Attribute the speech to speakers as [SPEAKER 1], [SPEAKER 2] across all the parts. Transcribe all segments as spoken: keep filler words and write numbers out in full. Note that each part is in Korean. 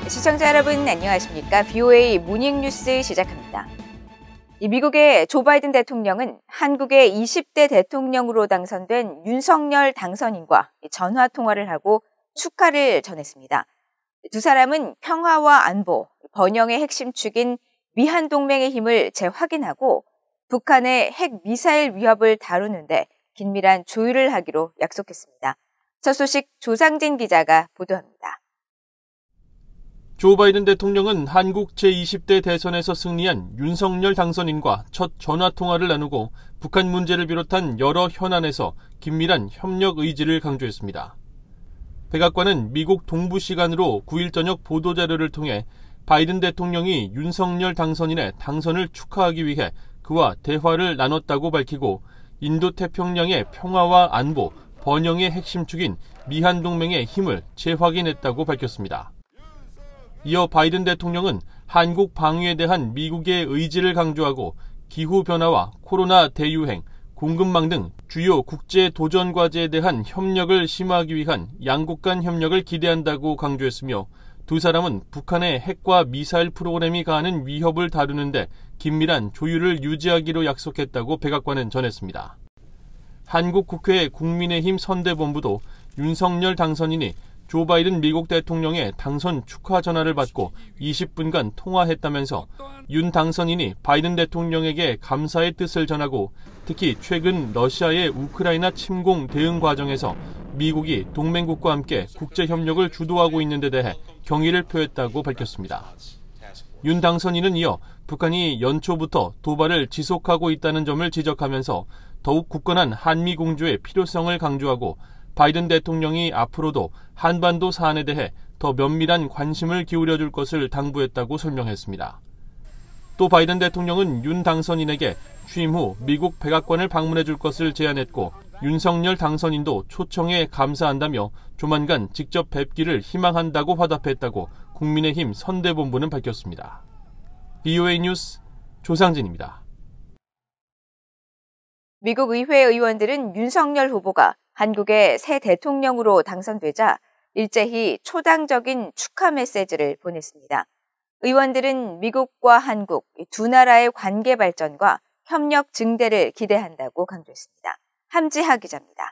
[SPEAKER 1] 시청자 여러분 안녕하십니까? 비오에이 모닝뉴스 시작합니다. 이 미국의 조 바이든 대통령은 한국의 이십 대 대통령으로 당선된 윤석열 당선인과 전화 통화를 하고 축하를 전했습니다. 두 사람은 평화와 안보, 번영의 핵심 축인 미한동맹의 힘을 재확인하고 북한의 핵 미사일 위협을 다루는데 긴밀한 조율을 하기로 약속했습니다. 첫 소식 조상진 기자가 보도합니다.
[SPEAKER 2] 조 바이든 대통령은 한국 제이십 대 대선에서 승리한 윤석열 당선인과 첫 전화통화를 나누고 북한 문제를 비롯한 여러 현안에서 긴밀한 협력 의지를 강조했습니다. 백악관은 미국 동부 시간으로 구일 저녁 보도자료를 통해 바이든 대통령이 윤석열 당선인의 당선을 축하하기 위해 그와 대화를 나눴다고 밝히고 인도태평양의 평화와 안보, 번영의 핵심 축인 미한동맹의 힘을 재확인했다고 밝혔습니다. 이어 바이든 대통령은 한국 방위에 대한 미국의 의지를 강조하고 기후변화와 코로나 대유행, 공급망 등 주요 국제 도전 과제에 대한 협력을 심화하기 위한 양국 간 협력을 기대한다고 강조했으며 두 사람은 북한의 핵과 미사일 프로그램이 가하는 위협을 다루는데 긴밀한 조율을 유지하기로 약속했다고 백악관은 전했습니다. 한국 국회 국민의힘 선대본부도 윤석열 당선인이 조 바이든 미국 대통령의 당선 축하 전화를 받고 이십 분간 통화했다면서 윤 당선인이 바이든 대통령에게 감사의 뜻을 전하고 특히 최근 러시아의 우크라이나 침공 대응 과정에서 미국이 동맹국과 함께 국제협력을 주도하고 있는 데 대해 경의를 표했다고 밝혔습니다. 윤 당선인은 이어 북한이 연초부터 도발을 지속하고 있다는 점을 지적하면서 더욱 굳건한 한미 공조의 필요성을 강조하고 바이든 대통령이 앞으로도 한반도 사안에 대해 더 면밀한 관심을 기울여줄 것을 당부했다고 설명했습니다. 또 바이든 대통령은 윤 당선인에게 취임 후 미국 백악관을 방문해줄 것을 제안했고 윤석열 당선인도 초청에 감사한다며 조만간 직접 뵙기를 희망한다고 화답했다고 국민의힘 선대본부는 밝혔습니다. 비오에이 뉴스 조상진입니다.
[SPEAKER 1] 미국 의회 의원들은 윤석열 후보가 한국의 새 대통령으로 당선되자 일제히 초당적인 축하 메시지를 보냈습니다. 의원들은 미국과 한국 두 나라의 관계 발전과 협력 증대를 기대한다고 강조했습니다. 함지하 기자입니다.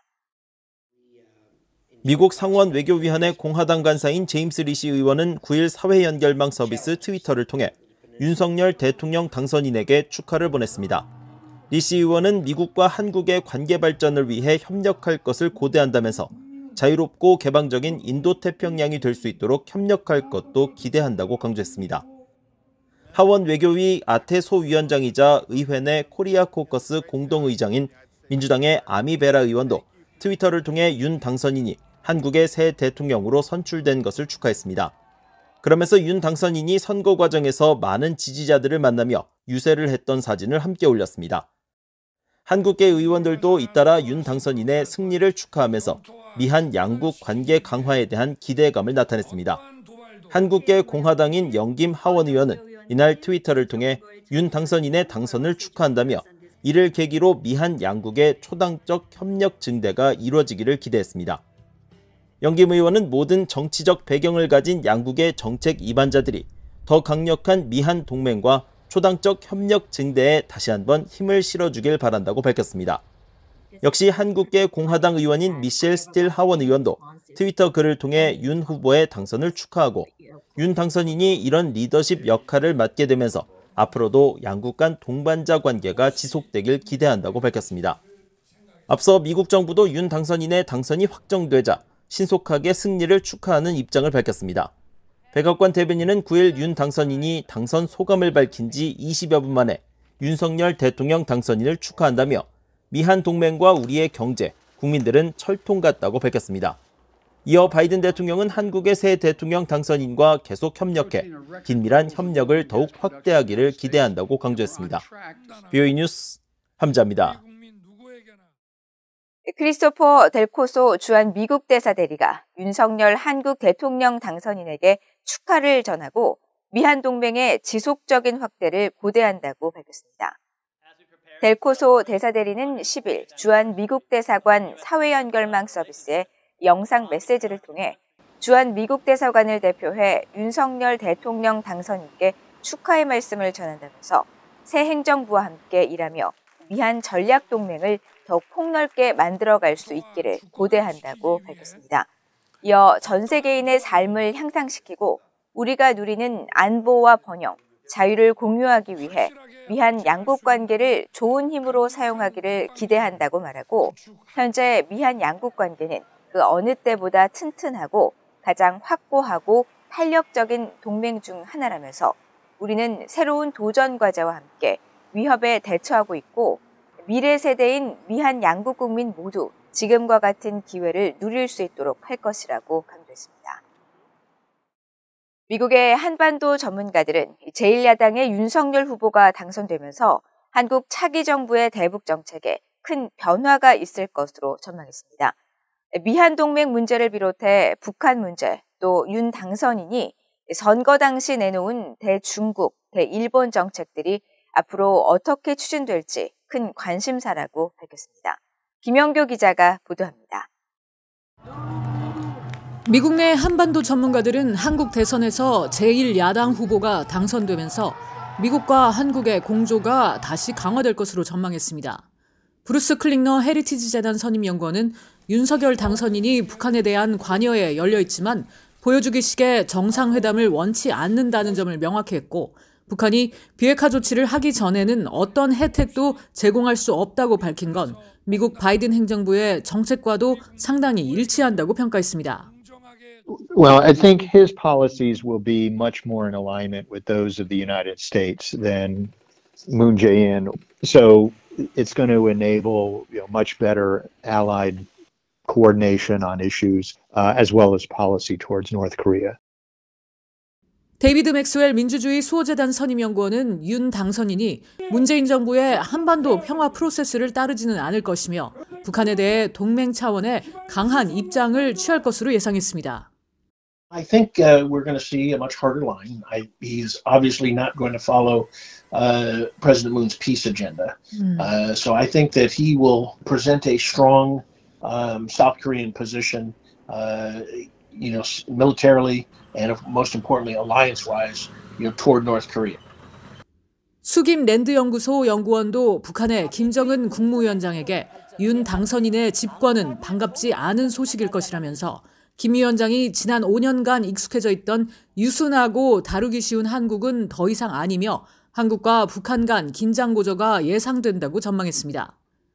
[SPEAKER 3] 미국 상원 외교위원회 공화당 간사인 제임스 리시 의원은 구일 사회 연결망 서비스 트위터를 통해 윤석열 대통령 당선인에게 축하를 보냈습니다. 리시 의원은 미국과 한국의 관계 발전을 위해 협력할 것을 고대한다면서 자유롭고 개방적인 인도태평양이 될 수 있도록 협력할 것도 기대한다고 강조했습니다. 하원 외교위 아태 소위원장이자 의회 내 코리아 코커스 공동의장인 민주당의 아미 베라 의원도 트위터를 통해 윤 당선인이 한국의 새 대통령으로 선출된 것을 축하했습니다. 그러면서 윤 당선인이 선거 과정에서 많은 지지자들을 만나며 유세를 했던 사진을 함께 올렸습니다. 한국계 의원들도 잇따라 윤 당선인의 승리를 축하하면서 미한 양국 관계 강화에 대한 기대감을 나타냈습니다. 한국계 공화당인 영김 하원 의원은 이날 트위터를 통해 윤 당선인의 당선을 축하한다며 이를 계기로 미한 양국의 초당적 협력 증대가 이루어지기를 기대했습니다. 영김 의원은 모든 정치적 배경을 가진 양국의 정책 이반자들이 더 강력한 미한 동맹과 초당적 협력 증대에 다시 한번 힘을 실어주길 바란다고 밝혔습니다. 역시 한국계 공화당 의원인 미셸 스틸 하원 의원도 트위터 글을 통해 윤 후보의 당선을 축하하고 윤 당선인이 이런 리더십 역할을 맡게 되면서 앞으로도 양국 간 동반자 관계가 지속되길 기대한다고 밝혔습니다. 앞서 미국 정부도 윤 당선인의 당선이 확정되자 신속하게 승리를 축하하는 입장을 밝혔습니다. 백악관 대변인은 구일 윤 당선인이 당선 소감을 밝힌 지 이십여 분 만에 윤석열 대통령 당선인을 축하한다며 미한 동맹과 우리의 경제, 국민들은 철통 같다고 밝혔습니다. 이어 바이든 대통령은 한국의 새 대통령 당선인과 계속 협력해 긴밀한 협력을 더욱 확대하기를 기대한다고 강조했습니다. 비오에이 뉴스 함자입니다.
[SPEAKER 1] 크리스토퍼 델코소 주한 미국 대사 대리가 윤석열 한국 대통령 당선인에게 축하를 전하고 미한 동맹의 지속적인 확대를 고대한다고 밝혔습니다. 델코소 대사 대리는 십일 주한 미국 대사관 사회 연결망 서비스에 영상 메시지를 통해 주한 미국 대사관을 대표해 윤석열 대통령 당선인께 축하의 말씀을 전한다면서 새 행정부와 함께 일하며 미한 전략 동맹을 더 폭넓게 만들어갈 수 있기를 고대한다고 밝혔습니다. 이어 전 세계인의 삶을 향상시키고 우리가 누리는 안보와 번영, 자유를 공유하기 위해 미한 양국 관계를 좋은 힘으로 사용하기를 기대한다고 말하고 현재 미한 양국 관계는 그 어느 때보다 튼튼하고 가장 확고하고 탄력적인 동맹 중 하나라면서 우리는 새로운 도전 과제와 함께 위협에 대처하고 있고 미래 세대인 미한 양국 국민 모두 지금과 같은 기회를 누릴 수 있도록 할 것이라고 강조했습니다. 미국의 한반도 전문가들은 제일 야당의 윤석열 후보가 당선되면서 한국 차기 정부의 대북 정책에 큰 변화가 있을 것으로 전망했습니다. 미한 동맹 문제를 비롯해 북한 문제, 또 윤 당선인이 선거 당시 내놓은 대중국, 대일본 정책들이 앞으로 어떻게 추진될지 큰 관심사라고 밝혔습니다. 김영교 기자가 보도합니다.
[SPEAKER 4] 미국 내 한반도 전문가들은 한국 대선에서 제일 야당 후보가 당선되면서 미국과 한국의 공조가 다시 강화될 것으로 전망했습니다. 브루스 클링너 헤리티지 재단 선임연구원은 윤석열 당선인이 북한에 대한 관여에 열려있지만 보여주기식의 정상회담을 원치 않는다는 점을 명확히 했고 북한이 비핵화 조치를 하기 전에는 어떤 혜택도 제공할 수 없다고 밝힌 건 미국 바이든 행정부의 정책과도 상당히 일치한다고 평가했습니다.
[SPEAKER 5] Well, I think his policies will be much more in alignment with those of the United States than Moon Jae-in. So it's going to enable, you know, much better allied coordination on issues uh, as well as policy towards North Korea.
[SPEAKER 4] 데이비드 맥스웰 민주주의 수호재단 선임연구원은 윤 당선인이 문재인 정부의 한반도 평화 프로세스를 따르지는 않을 것이며 북한에 대해 동맹 차원의 강한 입장을 취할 것으로 예상했습니다.
[SPEAKER 6] I think uh, we're going to see a much harder line. I, he's obviously not going to follow uh, President Moon's peace agenda. Mm. Uh, so I think that he will present a strong um, South Korean position, uh, you know, militarily and most importantly, alliance-wise, you know, toward North Korea.
[SPEAKER 4] 수김 랜드연구소 연구원도 북한의 김정은 국무위원장에게 윤 당선인의 집권은 반갑지 않은 소식일 것이라면서 김 위원장이 지난 오 년간 익숙해져 있던 유순하고 다루기 쉬운 한국은 더 이상 아니며 한국과 북한 간 긴장 고조가 예상된다고 전망했습니다.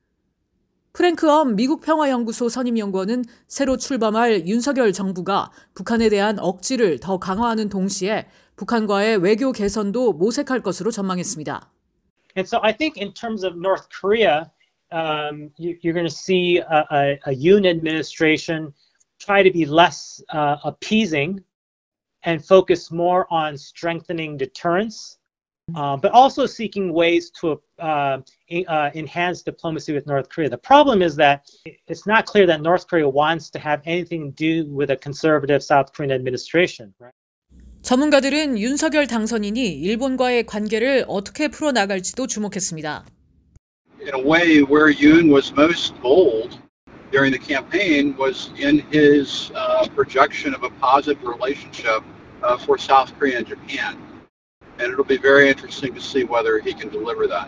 [SPEAKER 4] 프랭크 엄 미국 평화연구소 선임연구원은 새로 출범할 윤석열 정부가 북한에 대한 억지를 더 강화하는 동시에 북한과의 외교 개선도 모색할 것으로 전망했습니다.
[SPEAKER 7] And so I think in terms of North Korea, um, you, you're going to see a, a, a Yoon administration try to be less uh, appeasing and focus more on strengthening deterrence, uh, but also seeking ways to uh, uh, enhance diplomacy with North Korea. The problem is that it's not clear that North Korea wants to have anything to do with a conservative South Korean administration. Right?
[SPEAKER 4] 전문가들은 윤석열 당선인이 일본과의 관계를 어떻게 풀어나갈지도 주목했습니다.
[SPEAKER 8] In a way, where Yoon was most bold during the campaign was in his uh, projection of a positive relationship uh, for South Korea and Japan. And it'll be very interesting to see whether he can deliver that.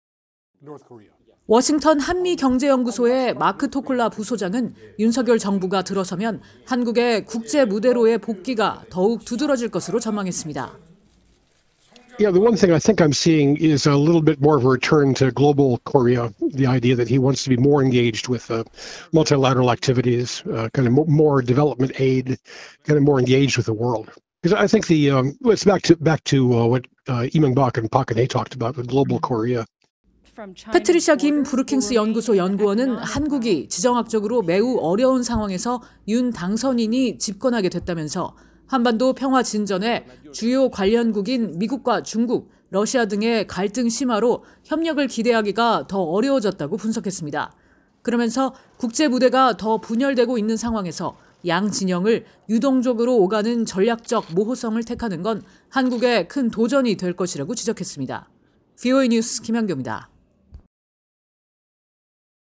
[SPEAKER 4] 워싱턴 한미경제연구소의 마크 토콜라 부소장은 윤석열 정부가 들어서면 한국의 국제 무대로의 복귀가 더욱 두드러질 것으로 전망했습니다.
[SPEAKER 9] Yeah, the one thing I think I'm seeing is a little bit more of a return to global Korea, the idea that he wants to be more engaged with uh, multilateral activities, uh, kind of more, more development aid, kind of more engaged with the world. Because I think the, um, it's back to, back to uh, what uh, Lee Myung-bak and Park Geun-hye talked about with global Korea.
[SPEAKER 4] 패트리샤 김 브루킹스 연구소 연구원은 한국이 지정학적으로 매우 어려운 상황에서 윤 당선인이 집권하게 됐다면서 한반도 평화 진전에 주요 관련국인 미국과 중국, 러시아 등의 갈등 심화로 협력을 기대하기가 더 어려워졌다고 분석했습니다. 그러면서 국제 무대가 더 분열되고 있는 상황에서 양 진영을 유동적으로 오가는 전략적 모호성을 택하는 건 한국의 큰 도전이 될 것이라고 지적했습니다. 브이오에이 뉴스 김현교입니다.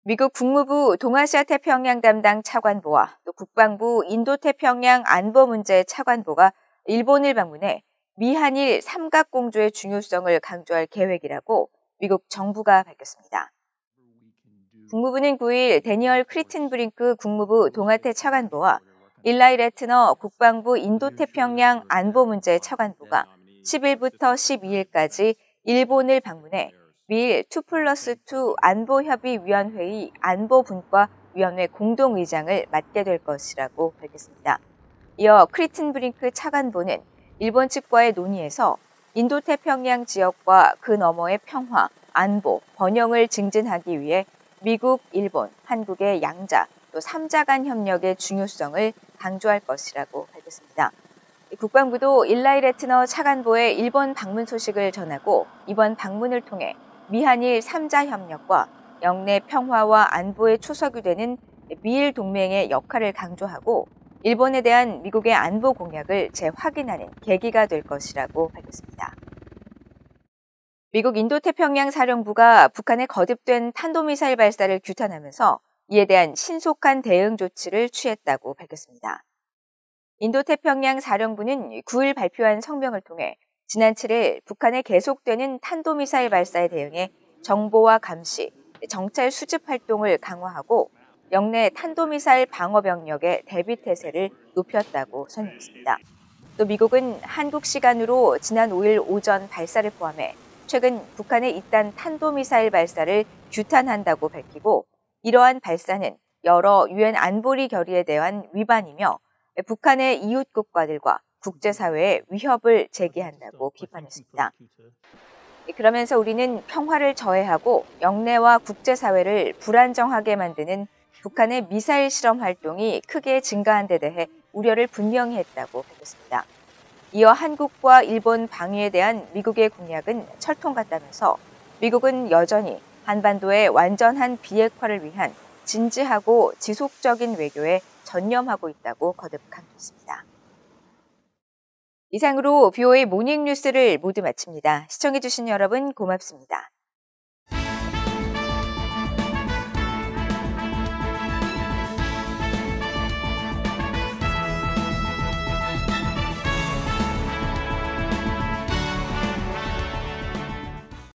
[SPEAKER 1] 미국 국무부 동아시아 태평양 담당 차관보와 또 국방부 인도태평양 안보 문제 차관보가 일본을 방문해 미한일 삼각공조의 중요성을 강조할 계획이라고 미국 정부가 밝혔습니다. 국무부는 구일 데니얼 크리튼브링크 국무부 동아태 차관보와 일라이 레트너 국방부 인도태평양 안보 문제 차관보가 십일부터 십이일까지 일본을 방문해 미일 투 플러스 투 안보협의위원회의 안보분과위원회 공동의장을 맡게 될 것이라고 밝혔습니다. 이어 크리튼브링크 차관보는 일본 측과의 논의에서 인도태평양 지역과 그 너머의 평화, 안보, 번영을 증진하기 위해 미국, 일본, 한국의 양자, 또 삼자 간 협력의 중요성을 강조할 것이라고 밝혔습니다. 국방부도 일라이 레트너 차관보의 일본 방문 소식을 전하고 이번 방문을 통해 미한일 삼자 협력과 영내 평화와 안보의 초석이 되는 미일 동맹의 역할을 강조하고 일본에 대한 미국의 안보 공약을 재확인하는 계기가 될 것이라고 밝혔습니다. 미국 인도태평양 사령부가 북한의 거듭된 탄도미사일 발사를 규탄하면서 이에 대한 신속한 대응 조치를 취했다고 밝혔습니다. 인도태평양 사령부는 구일 발표한 성명을 통해 지난 칠일 북한의 계속되는 탄도미사일 발사에 대응해 정보와 감시, 정찰 수집 활동을 강화하고 영내 탄도미사일 방어 병력의 대비 태세를 높였다고 설명했습니다. 또 미국은 한국 시간으로 지난 오일 오전 발사를 포함해 최근 북한의 잇단 탄도미사일 발사를 규탄한다고 밝히고 이러한 발사는 여러 유엔 안보리 결의에 대한 위반이며 북한의 이웃 국가들과 국제사회에 위협을 제기한다고 비판했습니다. 그러면서 우리는 평화를 저해하고 영내와 국제사회를 불안정하게 만드는 북한의 미사일 실험 활동이 크게 증가한 데 대해 우려를 분명히 했다고 밝혔습니다. 이어 한국과 일본 방위에 대한 미국의 공약은 철통 같다면서 미국은 여전히 한반도의 완전한 비핵화를 위한 진지하고 지속적인 외교에 전념하고 있다고 거듭 강조했습니다. 이상으로 비오에이 모닝뉴스를 모두 마칩니다. 시청해주신 여러분 고맙습니다.